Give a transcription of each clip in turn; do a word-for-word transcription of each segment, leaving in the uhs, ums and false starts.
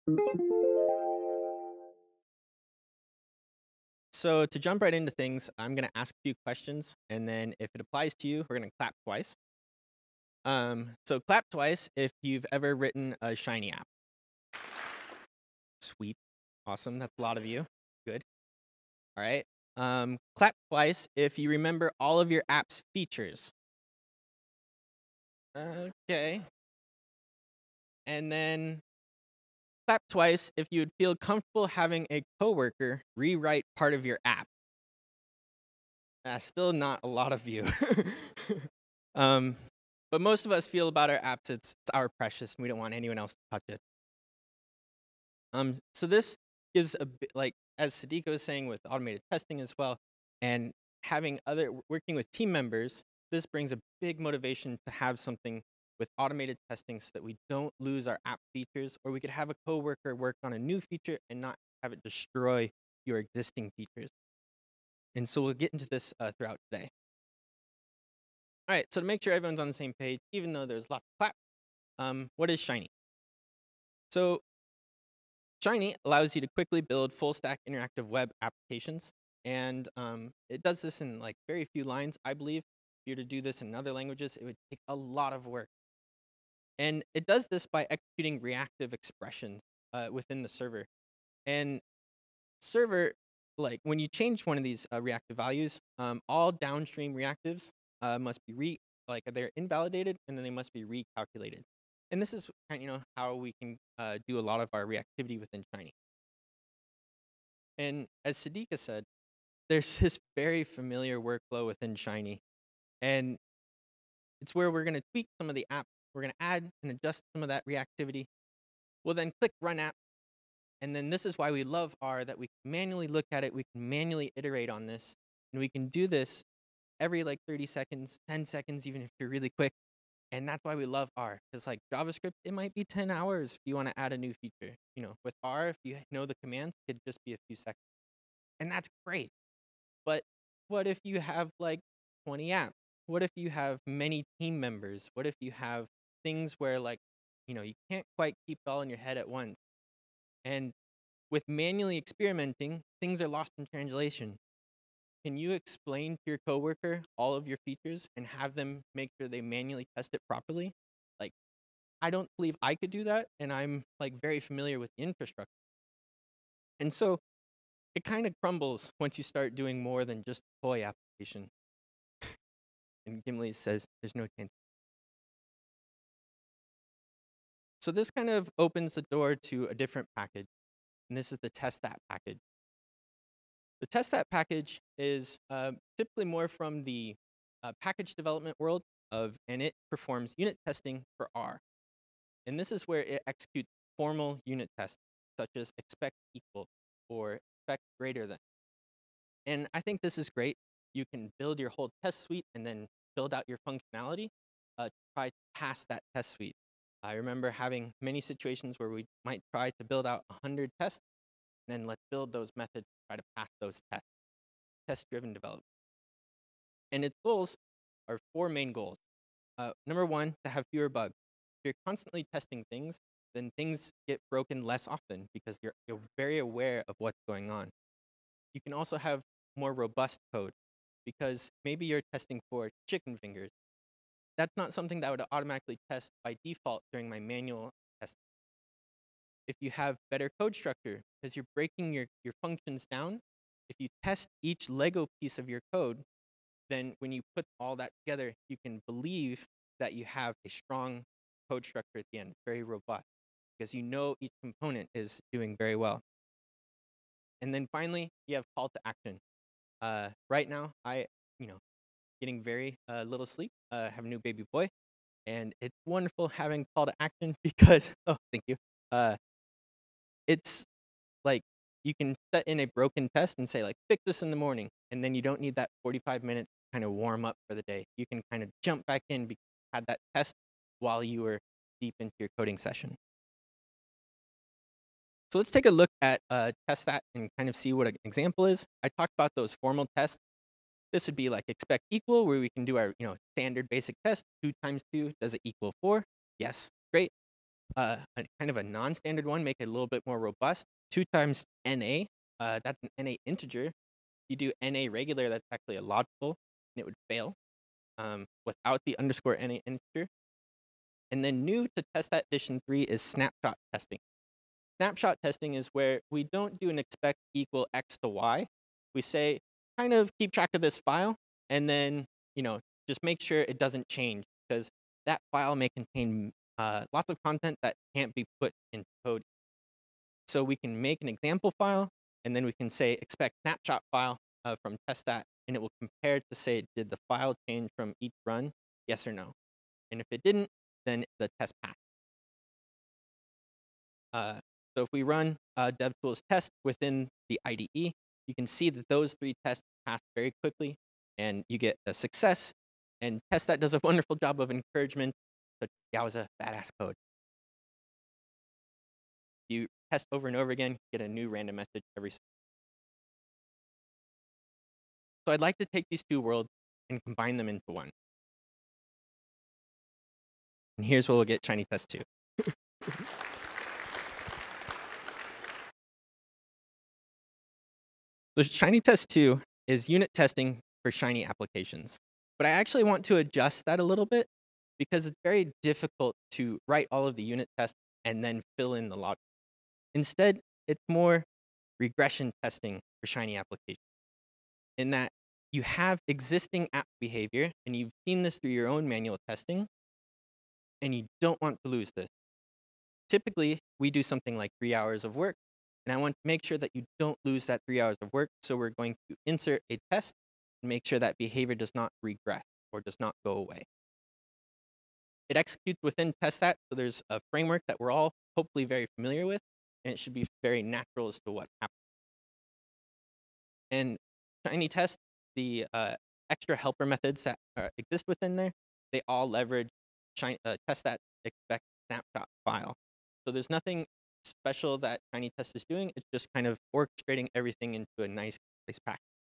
So to jump right into things, I'm going to ask a few questions, and then if it applies to you, we're going to clap twice. Um, so clap twice if you've ever written a Shiny app. Sweet. Awesome. That's a lot of you. Good. All right. Um, clap twice if you remember all of your app's features. Okay. And then clap twice if you'd feel comfortable having a coworker rewrite part of your app. Uh, still not a lot of you. um, but most of us feel about our apps, it's, it's our precious, and we don't want anyone else to touch it. Um, so this gives a bit, like, as Sadiqa was saying with automated testing as well, and having other, working with team members, this brings a big motivation to have something with automated testing so that we don't lose our app features, or we could have a coworker work on a new feature and not have it destroy your existing features. And so we'll get into this uh, throughout today. All right, so to make sure everyone's on the same page, even though there's lots of clap, um, what is Shiny? So Shiny allows you to quickly build full stack interactive web applications. And um, it does this in like very few lines, I believe. If you were to do this in other languages, it would take a lot of work. And it does this by executing reactive expressions uh, within the server. And server, like when you change one of these uh, reactive values, um, all downstream reactives uh, must be re like they're invalidated, and then they must be recalculated. And this is kind of, you know, how we can uh, do a lot of our reactivity within Shiny. And as Sadiqa said, there's this very familiar workflow within Shiny, and it's where we're going to tweak some of the app. We're going to add and adjust some of that reactivity. We'll then click Run App, and then this is why we love R, that we can manually look at it, we can manually iterate on this, and we can do this every like thirty seconds, ten seconds, even if you're really quick. And that's why we love R. Because like JavaScript, it might be ten hours if you want to add a new feature. You know, with R, if you know the commands, it could just be a few seconds. And that's great. But what if you have like twenty apps? What if you have many team members? What if you have things where like, you know, you can't quite keep it all in your head at once? And with manually experimenting, things are lost in translation. Can you explain to your coworker all of your features and have them make sure they manually test it properly? Like, I don't believe I could do that, and I'm like very familiar with the infrastructure. And so it kind of crumbles once you start doing more than just toy application. And Gimli says there's no chance. So this kind of opens the door to a different package, and this is the testthat package. The testthat package is uh, typically more from the uh, package development world of, and it performs unit testing for R. And this is where it executes formal unit tests, such as expect equal or expect greater than. And I think this is great. You can build your whole test suite and then build out your functionality uh, to try to pass that test suite. I remember having many situations where we might try to build out one hundred tests, and then let's build those methods to try to pass those tests, test-driven development. And its goals are four main goals. Uh, number one, to have fewer bugs. If you're constantly testing things, then things get broken less often because you're, you're very aware of what's going on. You can also have more robust code because maybe you're testing for chicken fingers. That's not something that would automatically test by default during my manual testing. If you have better code structure because you're breaking your, your functions down, if you test each Lego piece of your code, then when you put all that together, you can believe that you have a strong code structure at the end, very robust, because you know each component is doing very well. And then finally, you have call to action. Uh, right now, I, you know, getting very uh, little sleep. Uh, have a new baby boy, and it's wonderful having call to action because oh, thank you. Uh, it's like you can set in a broken test and say like fix this in the morning, and then you don't need that forty-five minutes to kind of warm up for the day. You can kind of jump back in because you had that test while you were deep into your coding session. So let's take a look at uh, testthat and kind of see what an example is. I talked about those formal tests. This would be like expect equal, where we can do our you know standard basic test. Two times two, does it equal four? Yes, great. uh, a kind of a non-standard one, make it a little bit more robust. two times N A, uh, that's an N A integer. You do N A regular, that's actually a logical, and it would fail um, without the underscore N A integer. And then new to testthat edition three is snapshot testing. Snapshot testing is where we don't do an expect equal x to y. We say, kind of keep track of this file, and then, you know, just make sure it doesn't change, because that file may contain uh, lots of content that can't be put into code. So we can make an example file, and then we can say expect snapshot file uh, from testthat, and it will compare to say, did the file change from each run, yes or no? And if it didn't, then the test passed. Uh, so if we run uh, DevTools test within the I D E, you can see that those three tests pass very quickly, and you get a success. And testthat does a wonderful job of encouragement. So that was a badass code. You test over and over again, get a new random message every. So I'd like to take these two worlds and combine them into one. And here's where we'll get shinytest two. So shinytest two is unit testing for Shiny applications. But I actually want to adjust that a little bit, because it's very difficult to write all of the unit tests and then fill in the logic. Instead, it's more regression testing for Shiny applications, in that you have existing app behavior, and you've seen this through your own manual testing, and you don't want to lose this. Typically, we do something like three hours of work, and I want to make sure that you don't lose that three hours of work, so we're going to insert a test and make sure that behavior does not regress or does not go away. It executes within testthat, so there's a framework that we're all hopefully very familiar with, and it should be very natural as to what's happening. And shinytest, the uh, extra helper methods that uh, exist within there, they all leverage shiny, uh, testthat expect snapshot file. So there's nothing special that shinytest is doing. It's just kind of orchestrating everything into a nice place pack.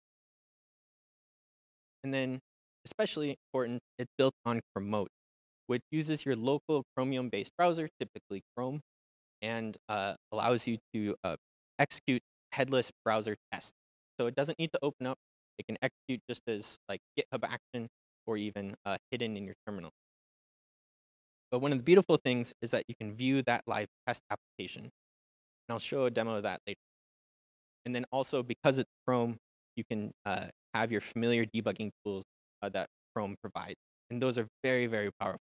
And then, especially important, it's built on chromote, which uses your local Chromium-based browser, typically Chrome, and uh, allows you to uh, execute headless browser tests. So it doesn't need to open up. It can execute just as like GitHub action, or even uh, hidden in your terminal. But one of the beautiful things is that you can view that live test application. And I'll show a demo of that later. And then also, because it's Chrome, you can uh, have your familiar debugging tools uh, that Chrome provides. And those are very, very powerful.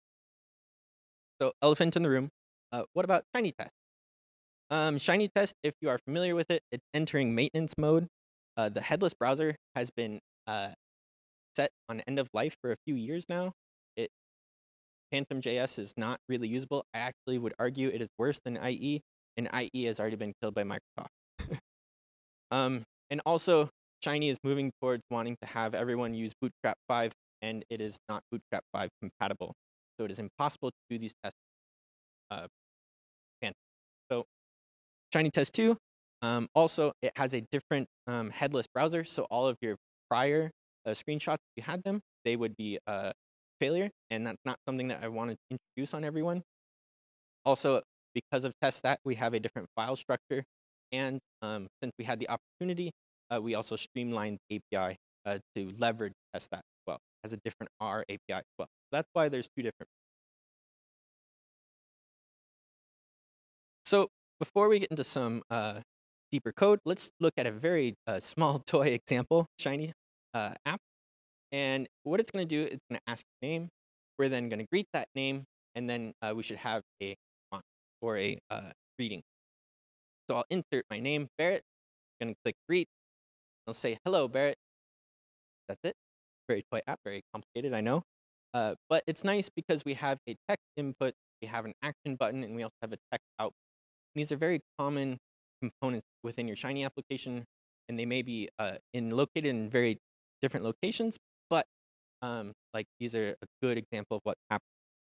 So elephant in the room, uh, what about shinytest? Um, shinytest, if you are familiar with it, it's entering maintenance mode. Uh, the headless browser has been uh, set on end of life for a few years now. It Phantom J S is not really usable. I actually would argue it is worse than I E, and I E has already been killed by Microsoft. um, and also, Shiny is moving towards wanting to have everyone use Bootstrap five, and it is not Bootstrap five compatible. So it is impossible to do these tests. Uh, so shinytest two, um, also, it has a different um, headless browser, so all of your prior uh, screenshots, if you had them, they would be a failure, and that's not something that I wanted to introduce on everyone. Also, because of testthat, we have a different file structure, and um, since we had the opportunity, uh, we also streamlined the A P I uh, to leverage testthat as well, as a different R A P I as well. That's why there's two different. So before we get into some uh, deeper code, let's look at a very uh, small toy example, Shiny uh, app. And what it's going to do, it's going to ask your name. We're then going to greet that name, and then uh, we should have a response or a uh, greeting. So I'll insert my name, Barret. I'm going to click greet. I'll say, hello, Barret. That's it. Very toy app, very complicated, I know. Uh, but it's nice because we have a text input, we have an action button, and we also have a text output. These are very common components within your Shiny application, and they may be uh, in located in very different locations, but um, like these are a good example of what's happening.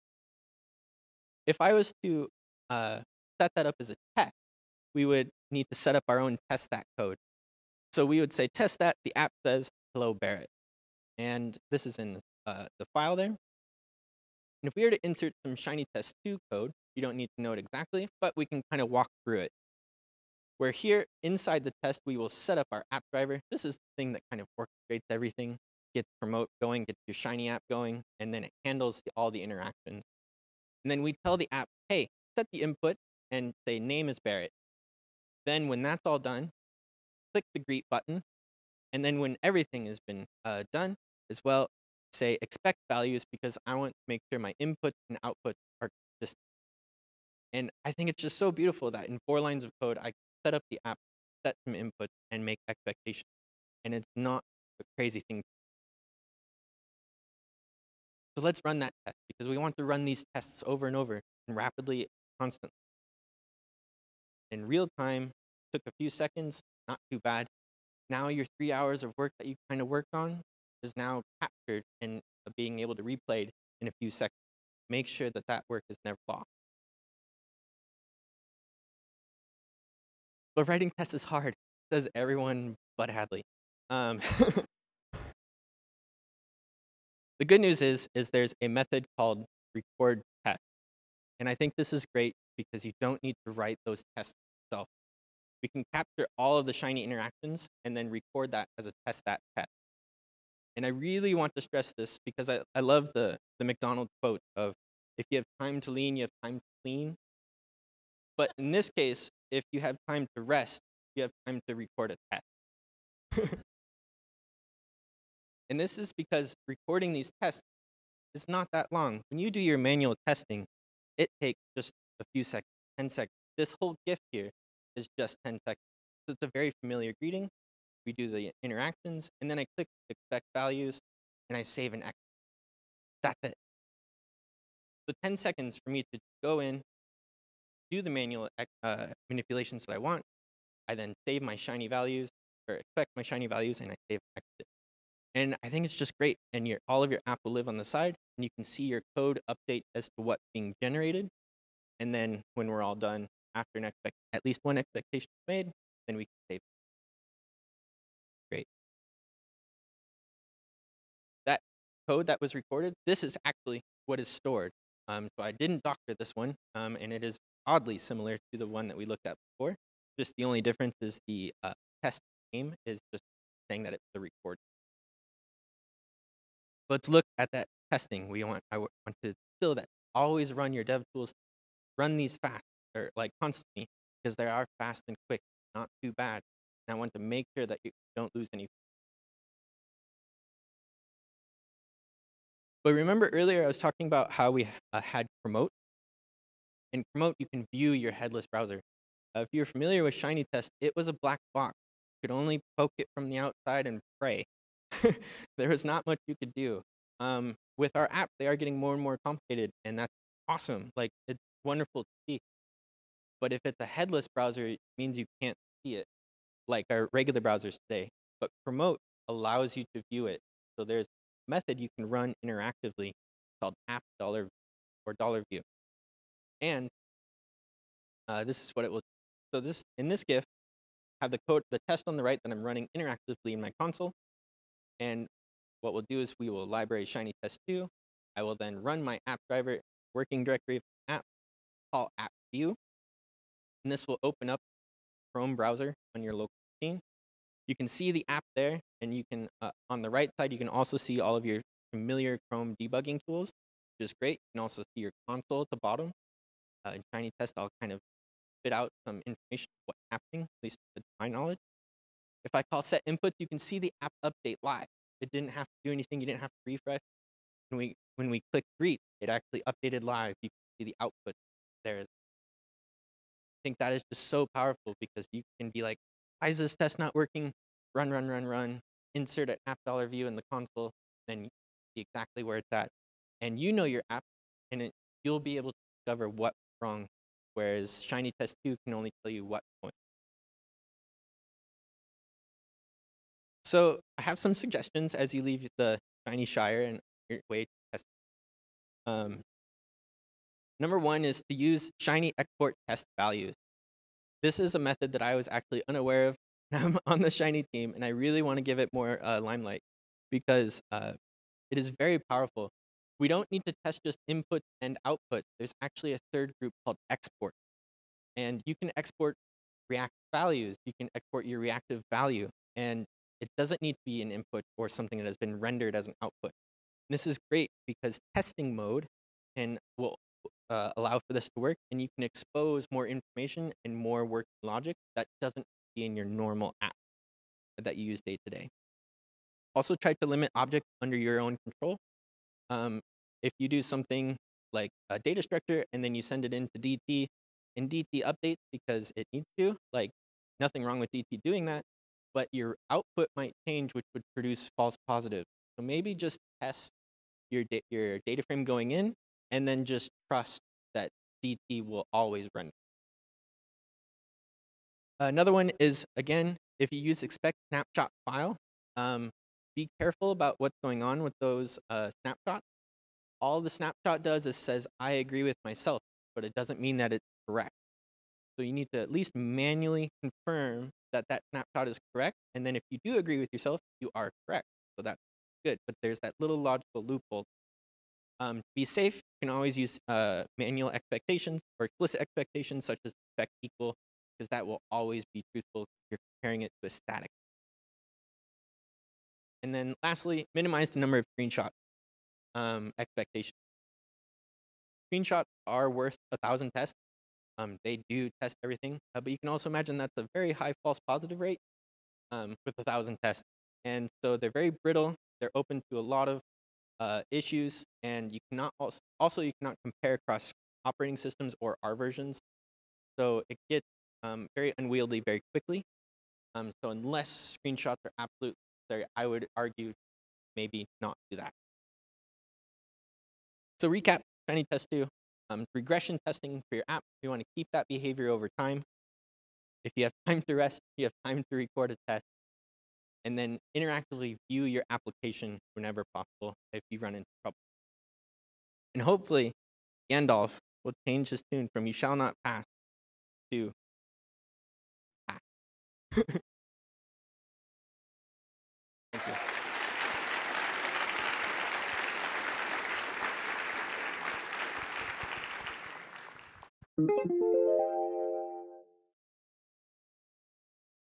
If I was to uh, set that up as a test, we would need to set up our own testthat code. So we would say testthat, the app says, hello, Barret. And this is in uh, the file there. And if we were to insert some shinytest two code, You don't need to know it exactly, but we can kind of walk through it. Where here inside the test, we will set up our app driver. This is the thing that kind of orchestrates everything, gets Chromote going, gets your Shiny app going, and then it handles the, all the interactions. And then we tell the app, hey, set the input and say name is Barret. Then when that's all done, click the greet button. And then when everything has been uh, done as well, say expect values because I want to make sure my inputs and outputs are consistent. And I think it's just so beautiful that in four lines of code, I set up the app, set some inputs, and make expectations. And it's not a crazy thing. So let's run that test because we want to run these tests over and over and rapidly, constantly. In real time, took a few seconds, not too bad. Now your three hours of work that you kind of worked on is now captured and being able to replay in a few seconds. Make sure that that work is never lost. But writing tests is hard, says everyone but Hadley. Um, the good news is, is there's a method called record test. And I think this is great because you don't need to write those tests yourself. We can capture all of the Shiny interactions and then record that as a testthat test. And I really want to stress this because I, I love the, the McDonald's quote of, if you have time to lean, you have time to clean. But in this case, if you have time to rest, you have time to record a test. And this is because recording these tests is not that long. When you do your manual testing, it takes just a few seconds, ten seconds. This whole GIF here is just ten seconds. So it's a very familiar greeting. We do the interactions, and then I click expect values, and I save an X. That's it. So ten seconds for me to go in, do the manual uh, manipulations that I want. I then save my Shiny values, or expect my Shiny values, and I save exit. And I think it's just great. And your all of your app will live on the side, and you can see your code update as to what's being generated. And then when we're all done, after an expect at least one expectation is made, then we can save. Great. That code that was recorded, this is actually what is stored. Um, so I didn't doctor this one, um, and it is oddly similar to the one that we looked at before. Just the only difference is the uh, test name is just saying that it's the record. Let's look at that testing. We want I want to still that always run your dev tools, run these fast or like constantly because they are fast and quick, not too bad. And I want to make sure that you don't lose any. But remember earlier I was talking about how we uh, had Chromote. In Chromote, you can view your headless browser. Uh, if you're familiar with shinytest, it was a black box. You could only poke it from the outside and pray. There was not much you could do. Um, with our app, they are getting more and more complicated, and that's awesome. Like, it's wonderful to see. But if it's a headless browser, it means you can't see it, like our regular browsers today. But Chromote allows you to view it. So there's a method you can run interactively called app dollar or dollar view. And uh, this is what it will. So this in this GIF, I have the code, the test on the right that I'm running interactively in my console. And what we'll do is we will library shiny test two. I will then run my app driver working directory of the app, call app view. And this will open up Chrome browser on your local machine. You can see the app there, and you can, uh, on the right side, you can also see all of your familiar Chrome debugging tools, which is great. You can also see your console at the bottom. Uh, in shinytest, I'll kind of spit out some information of what's happening, at least to my knowledge. If I call set inputs, you can see the app update live. It didn't have to do anything. You didn't have to refresh. When we when we click greet, it actually updated live. You can see the output there. I think that is just so powerful because you can be like, why is this test not working? Run, run, run, run. Insert an app dollar view in the console, then you see exactly where it's at. And you know your app, and it, you'll be able to discover what's wrong, whereas shinytest two can only tell you what's going. So I have some suggestions as you leave the Shiny Shire and your way to test. Um, number one is to use Shiny export test values. This is a method that I was actually unaware of. I'm on the Shiny team, and I really want to give it more uh, limelight because uh, it is very powerful. we don't need to test just input and output. There's actually a third group called export. And you can export React values. You can export your reactive value. And it doesn't need to be an input or something that has been rendered as an output. And this is great because testing mode can will uh, allow for this to work, and you can expose more information and more working logic that doesn't be in your normal app that you use day to day. Also, try to limit objects under your own control. Um, if you do something like a data structure and then you send it into D T, and D T updates because it needs to, like, nothing wrong with D T doing that, but your output might change, which would produce false positives. So maybe just test your da- your data frame going in, and then just trust that D T will always render. Another one is, again, if you use expect snapshot file, um, be careful about what's going on with those uh, snapshots. All the snapshot does is says, I agree with myself, but it doesn't mean that it's correct. So you need to at least manually confirm that that snapshot is correct. And then if you do agree with yourself, you are correct. So that's good. But there's that little logical loophole. Um, to be safe, you can always use uh, manual expectations or explicit expectations such as expect equal, because that will always be truthful if you're comparing it to a static. And then lastly, minimize the number of screenshot um, expectations. Screenshots are worth a thousand tests. Um, they do test everything, uh, but you can also imagine that's a very high false positive rate um, with a thousand tests. And so they're very brittle. They're open to a lot of uh, issues, and you cannot also, also you cannot compare across operating systems or R versions. So it gets um, very unwieldy very quickly. Um, so unless screenshots are absolutely necessary, I would argue maybe not do that. So recap, shinytest two, um, regression testing for your app. You want to keep that behavior over time. If you have time to rest, you have time to record a test, and then interactively view your application whenever possible if you run into trouble. And hopefully, Gandalf will change his tune from "You shall not pass" to "Pass." Thank you.